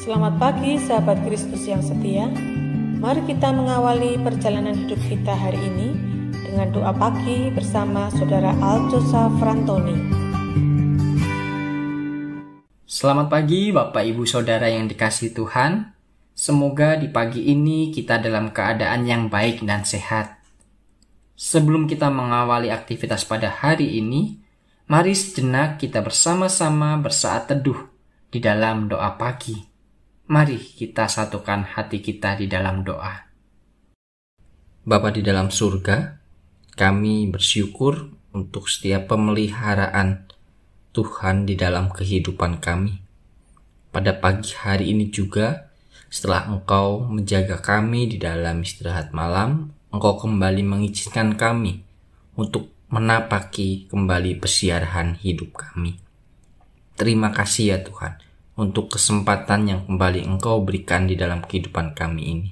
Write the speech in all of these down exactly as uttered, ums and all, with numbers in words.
Selamat pagi sahabat Kristus yang setia. Mari kita mengawali perjalanan hidup kita hari ini dengan doa pagi bersama Saudara Aljosa Frantoni. Selamat pagi Bapak Ibu Saudara yang dikasihi Tuhan. Semoga di pagi ini kita dalam keadaan yang baik dan sehat. Sebelum kita mengawali aktivitas pada hari ini, mari sejenak kita bersama-sama bersaat teduh di dalam doa pagi. Mari kita satukan hati kita di dalam doa. Bapa di dalam surga, kami bersyukur untuk setiap pemeliharaan Tuhan di dalam kehidupan kami. Pada pagi hari ini juga, setelah Engkau menjaga kami di dalam istirahat malam, Engkau kembali mengizinkan kami untuk menapaki kembali pesiarahan hidup kami. Terima kasih ya Tuhan untuk kesempatan yang kembali Engkau berikan di dalam kehidupan kami ini.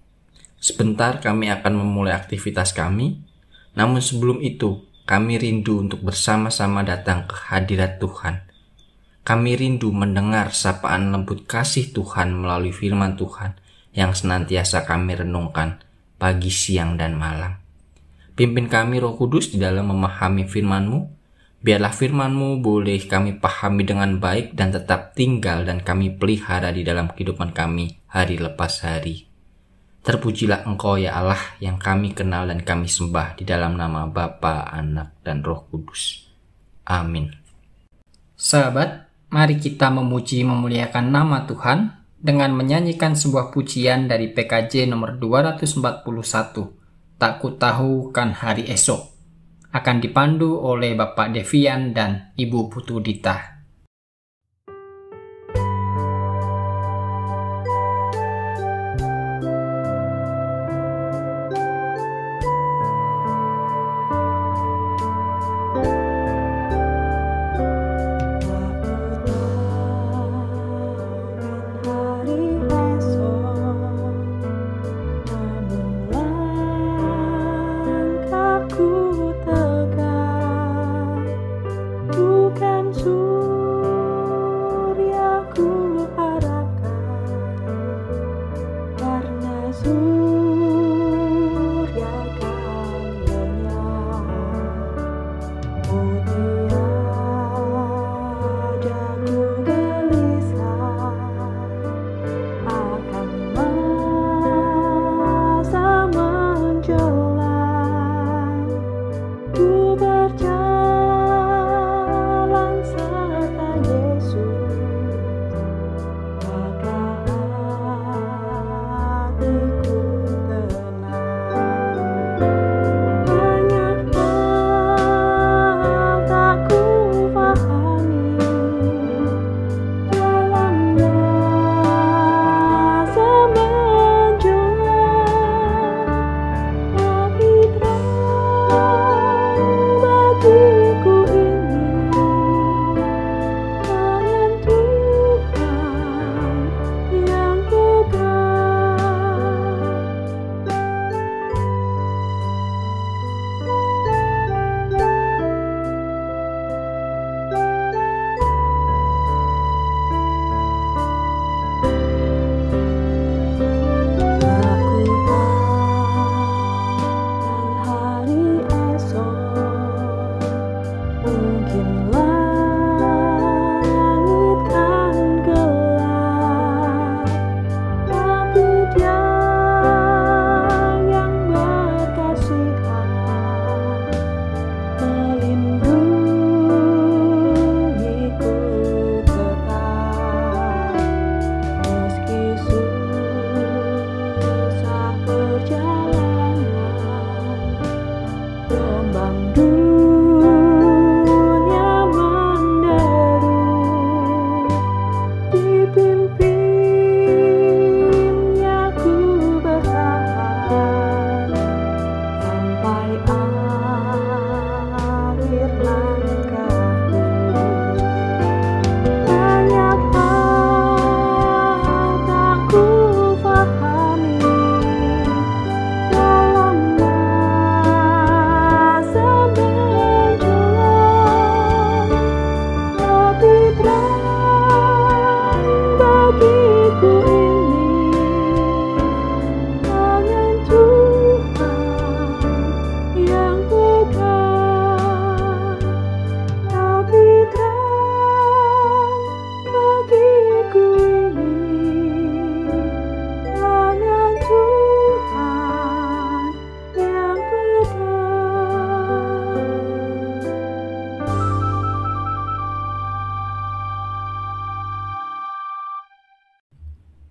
Sebentar kami akan memulai aktivitas kami, namun sebelum itu kami rindu untuk bersama-sama datang ke hadirat Tuhan. Kami rindu mendengar sapaan lembut kasih Tuhan melalui firman Tuhan yang senantiasa kami renungkan pagi, siang, dan malam. Pimpin kami Roh Kudus di dalam memahami firman-Mu. Biarlah firman-Mu boleh kami pahami dengan baik dan tetap tinggal dan kami pelihara di dalam kehidupan kami hari lepas hari. Terpujilah Engkau ya Allah yang kami kenal dan kami sembah di dalam nama Bapa, Anak, dan Roh Kudus. Amin. Sahabat, mari kita memuji memuliakan nama Tuhan dengan menyanyikan sebuah pujian dari P K J nomor dua ratus empat puluh satu, Tak Ku Tahu Kan Hari Esok. Akan dipandu oleh Bapak Devian dan Ibu Putu Dita. Bukan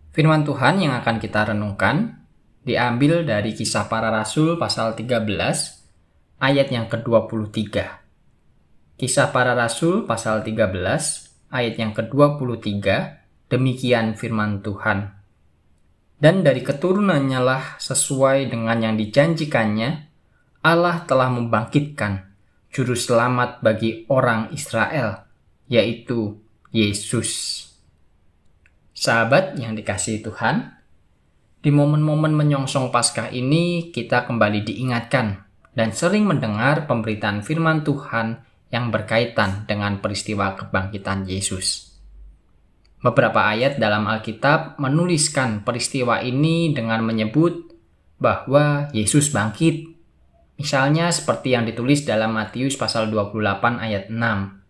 Firman Tuhan yang akan kita renungkan diambil dari Kisah Para Rasul pasal tiga belas ayat yang ke dua puluh tiga. Kisah Para Rasul pasal tiga belas ayat yang ke dua puluh tiga, demikian firman Tuhan. Dan dari keturunannya lah sesuai dengan yang dijanjikannya, Allah telah membangkitkan juru selamat bagi orang Israel, yaitu Yesus. Sahabat yang dikasihi Tuhan, di momen-momen menyongsong Paskah ini kita kembali diingatkan dan sering mendengar pemberitaan firman Tuhan yang berkaitan dengan peristiwa kebangkitan Yesus. Beberapa ayat dalam Alkitab menuliskan peristiwa ini dengan menyebut bahwa Yesus bangkit. Misalnya seperti yang ditulis dalam Matius pasal dua puluh delapan ayat enam.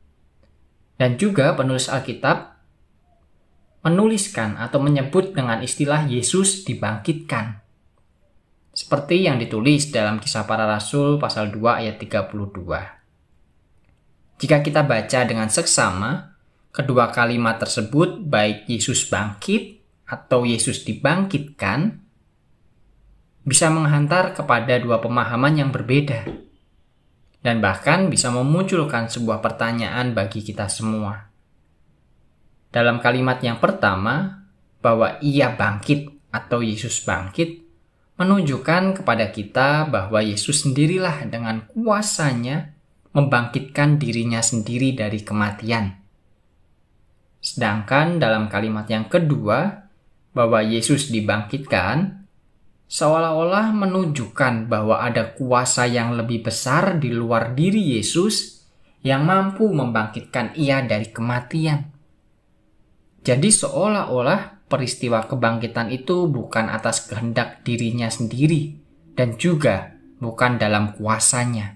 Dan juga penulis Alkitab menuliskan atau menyebut dengan istilah Yesus dibangkitkan. Seperti yang ditulis dalam Kisah Para Rasul pasal dua ayat tiga puluh dua. Jika kita baca dengan seksama, kedua kalimat tersebut baik Yesus bangkit atau Yesus dibangkitkan bisa menghantar kepada dua pemahaman yang berbeda. Dan bahkan bisa memunculkan sebuah pertanyaan bagi kita semua. Dalam kalimat yang pertama, bahwa ia bangkit atau Yesus bangkit, menunjukkan kepada kita bahwa Yesus sendirilah dengan kuasanya membangkitkan dirinya sendiri dari kematian. Sedangkan dalam kalimat yang kedua, bahwa Yesus dibangkitkan, seolah-olah menunjukkan bahwa ada kuasa yang lebih besar di luar diri Yesus yang mampu membangkitkan ia dari kematian. Jadi seolah-olah peristiwa kebangkitan itu bukan atas kehendak dirinya sendiri dan juga bukan dalam kuasanya.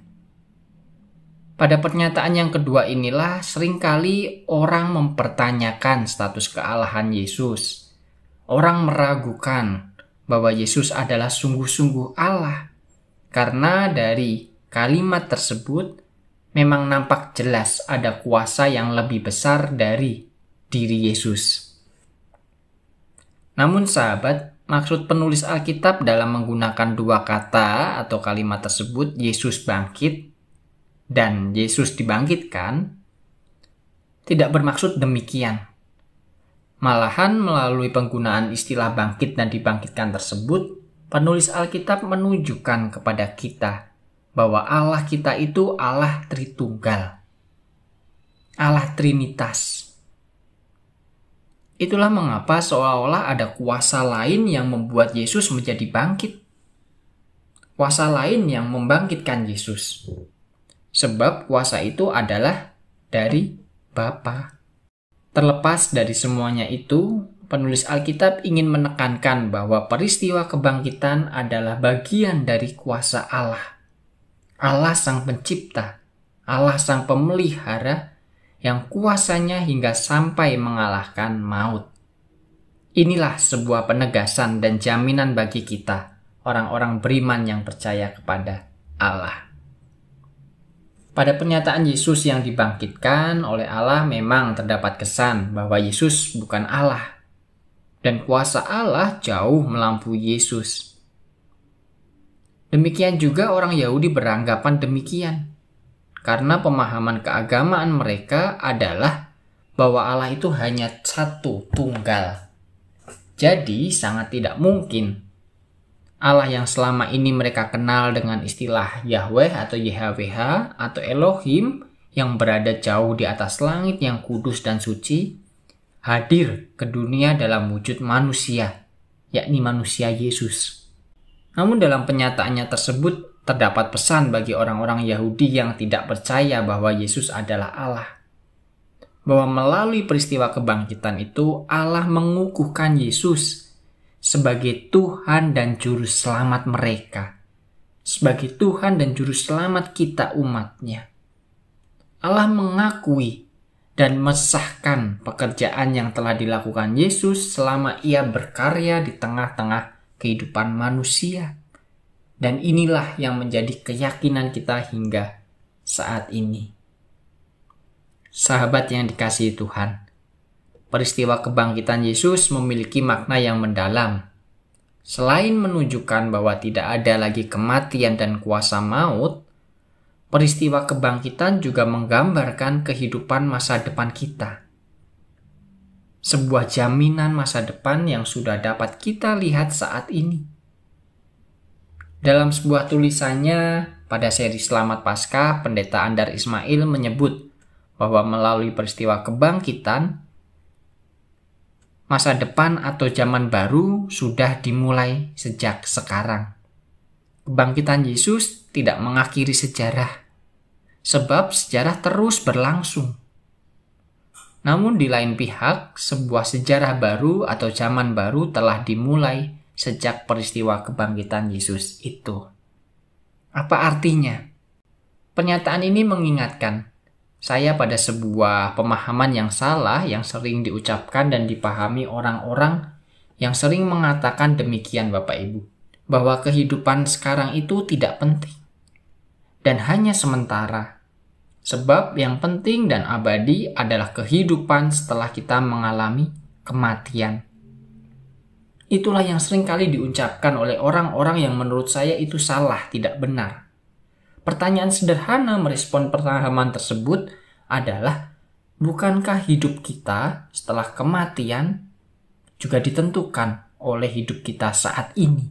Pada pernyataan yang kedua inilah seringkali orang mempertanyakan status kealahan Yesus. Orang meragukan bahwa Yesus adalah sungguh-sungguh Allah karena dari kalimat tersebut memang nampak jelas ada kuasa yang lebih besar dari diri Yesus. Namun sahabat, maksud penulis Alkitab dalam menggunakan dua kata atau kalimat tersebut, Yesus bangkit dan Yesus dibangkitkan, tidak bermaksud demikian. Malahan melalui penggunaan istilah bangkit dan dibangkitkan tersebut, penulis Alkitab menunjukkan kepada kita bahwa Allah kita itu Allah Tritunggal, Allah Trinitas. Itulah mengapa seolah-olah ada kuasa lain yang membuat Yesus menjadi bangkit. Kuasa lain yang membangkitkan Yesus. Sebab kuasa itu adalah dari Bapa. Terlepas dari semuanya itu, penulis Alkitab ingin menekankan bahwa peristiwa kebangkitan adalah bagian dari kuasa Allah. Allah Sang Pencipta, Allah Sang Pemelihara, yang kuasanya hingga sampai mengalahkan maut. Inilah sebuah penegasan dan jaminan bagi kita, orang-orang beriman yang percaya kepada Allah. Pada pernyataan Yesus yang dibangkitkan oleh Allah memang terdapat kesan bahwa Yesus bukan Allah, dan kuasa Allah jauh melampaui Yesus. Demikian juga orang Yahudi beranggapan demikian. Karena pemahaman keagamaan mereka adalah bahwa Allah itu hanya satu, tunggal. Jadi sangat tidak mungkin Allah yang selama ini mereka kenal dengan istilah Yahweh atau Y H W H atau Elohim yang berada jauh di atas langit yang kudus dan suci, hadir ke dunia dalam wujud manusia, yakni manusia Yesus. Namun dalam penyataannya tersebut, terdapat pesan bagi orang-orang Yahudi yang tidak percaya bahwa Yesus adalah Allah. Bahwa melalui peristiwa kebangkitan itu Allah mengukuhkan Yesus sebagai Tuhan dan Juru Selamat mereka. Sebagai Tuhan dan Juru Selamat kita umatnya. Allah mengakui dan mesahkan pekerjaan yang telah dilakukan Yesus selama ia berkarya di tengah-tengah kehidupan manusia. Dan inilah yang menjadi keyakinan kita hingga saat ini. Sahabat yang dikasihi Tuhan, peristiwa kebangkitan Yesus memiliki makna yang mendalam. Selain menunjukkan bahwa tidak ada lagi kematian dan kuasa maut, peristiwa kebangkitan juga menggambarkan kehidupan masa depan kita. Sebuah jaminan masa depan yang sudah dapat kita lihat saat ini. Dalam sebuah tulisannya pada seri Selamat Paskah, Pendeta Andar Ismail menyebut bahwa melalui peristiwa kebangkitan, masa depan atau zaman baru sudah dimulai sejak sekarang. Kebangkitan Yesus tidak mengakhiri sejarah, sebab sejarah terus berlangsung. Namun di lain pihak, sebuah sejarah baru atau zaman baru telah dimulai sejak peristiwa kebangkitan Yesus itu. Apa artinya? Pernyataan ini mengingatkan saya pada sebuah pemahaman yang salah yang sering diucapkan dan dipahami orang-orang yang sering mengatakan demikian, Bapak Ibu, bahwa kehidupan sekarang itu tidak penting dan hanya sementara, sebab yang penting dan abadi adalah kehidupan setelah kita mengalami kematian. Itulah yang sering kali diucapkan oleh orang-orang yang menurut saya itu salah, tidak benar. Pertanyaan sederhana merespon pemahaman tersebut adalah, bukankah hidup kita setelah kematian juga ditentukan oleh hidup kita saat ini?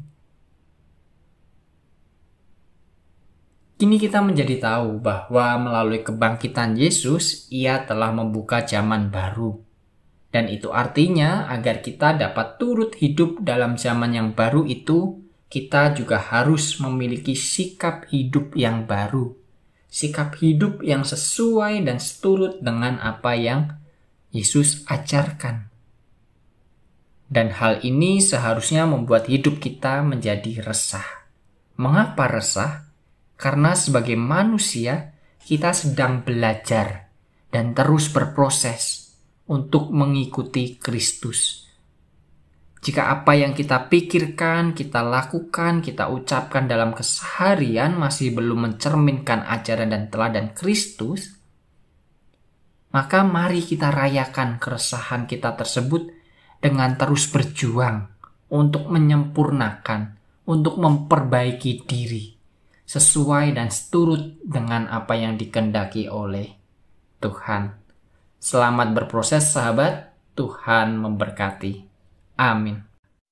Kini kita menjadi tahu bahwa melalui kebangkitan Yesus, Ia telah membuka zaman baru. Dan itu artinya agar kita dapat turut hidup dalam zaman yang baru itu, kita juga harus memiliki sikap hidup yang baru. Sikap hidup yang sesuai dan seturut dengan apa yang Yesus ajarkan. Dan hal ini seharusnya membuat hidup kita menjadi resah. Mengapa resah? Karena sebagai manusia, kita sedang belajar dan terus berproses untuk mengikuti Kristus. Jika apa yang kita pikirkan, kita lakukan, kita ucapkan dalam keseharian masih belum mencerminkan ajaran dan teladan Kristus, maka mari kita rayakan keresahan kita tersebut dengan terus berjuang untuk menyempurnakan, untuk memperbaiki diri, sesuai dan seturut dengan apa yang dikehendaki oleh Tuhan. Selamat berproses, sahabat. Tuhan memberkati. Amin.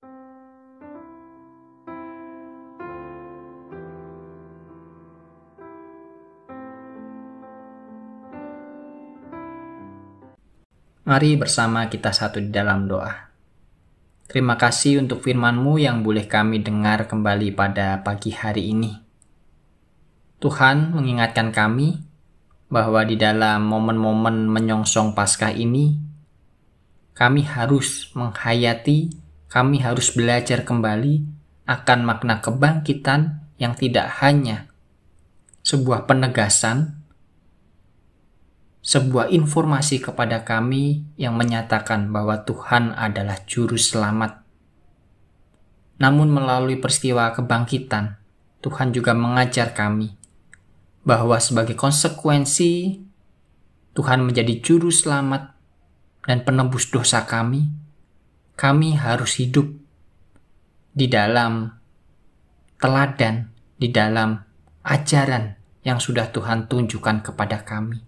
Mari bersama kita satu di dalam doa. Terima kasih untuk firman-Mu yang boleh kami dengar kembali pada pagi hari ini. Tuhan mengingatkan kami bahwa di dalam momen-momen menyongsong Paskah ini, kami harus menghayati, kami harus belajar kembali akan makna kebangkitan yang tidak hanya sebuah penegasan, sebuah informasi kepada kami yang menyatakan bahwa Tuhan adalah Juru Selamat. Namun melalui peristiwa kebangkitan, Tuhan juga mengajar kami bahwa sebagai konsekuensi Tuhan menjadi Juru Selamat dan penebus dosa kami, kami harus hidup di dalam teladan, di dalam ajaran yang sudah Tuhan tunjukkan kepada kami.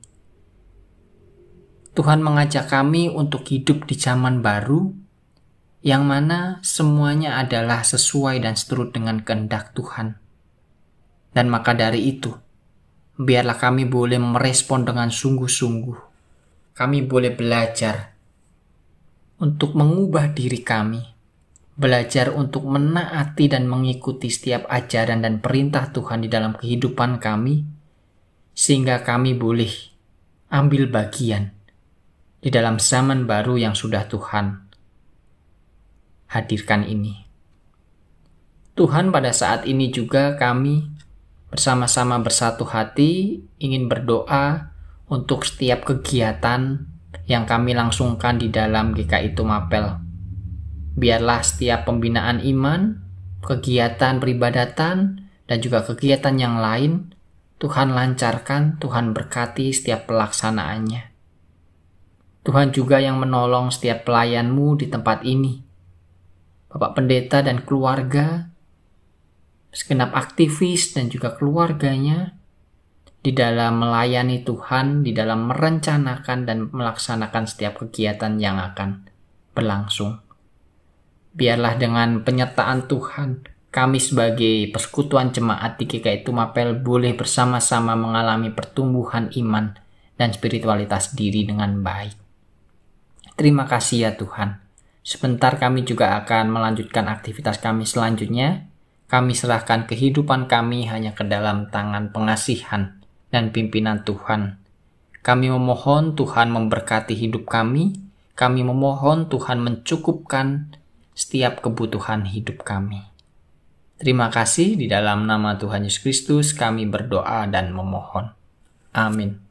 Tuhan mengajak kami untuk hidup di zaman baru, yang mana semuanya adalah sesuai dan seturut dengan kehendak Tuhan. Dan maka dari itu, biarlah kami boleh merespon dengan sungguh-sungguh. Kami boleh belajar untuk mengubah diri kami, belajar untuk menaati dan mengikuti setiap ajaran dan perintah Tuhan di dalam kehidupan kami, sehingga kami boleh ambil bagian di dalam zaman baru yang sudah Tuhan hadirkan ini. Tuhan, pada saat ini juga kami bersama-sama bersatu hati ingin berdoa untuk setiap kegiatan yang kami langsungkan di dalam G K I Tumapel. Biarlah setiap pembinaan iman, kegiatan peribadatan, dan juga kegiatan yang lain, Tuhan lancarkan, Tuhan berkati setiap pelaksanaannya. Tuhan juga yang menolong setiap pelayan-Mu di tempat ini. Bapak Pendeta dan keluarga, segenap aktivis dan juga keluarganya, di dalam melayani Tuhan, di dalam merencanakan dan melaksanakan setiap kegiatan yang akan berlangsung. Biarlah dengan penyertaan Tuhan, kami sebagai persekutuan jemaat di G K I Tumapel boleh bersama-sama mengalami pertumbuhan iman dan spiritualitas diri dengan baik. Terima kasih ya Tuhan. Sebentar kami juga akan melanjutkan aktivitas kami selanjutnya. Kami serahkan kehidupan kami hanya ke dalam tangan pengasihan dan pimpinan Tuhan. Kami memohon Tuhan memberkati hidup kami. Kami memohon Tuhan mencukupkan setiap kebutuhan hidup kami. Terima kasih, di dalam nama Tuhan Yesus Kristus kami berdoa dan memohon. Amin.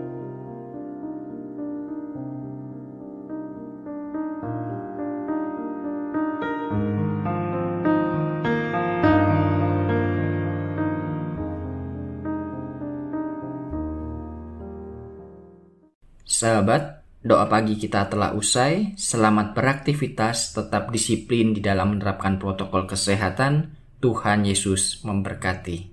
Sahabat, doa pagi kita telah usai. Selamat beraktivitas, tetap disiplin di dalam menerapkan protokol kesehatan. Tuhan Yesus memberkati.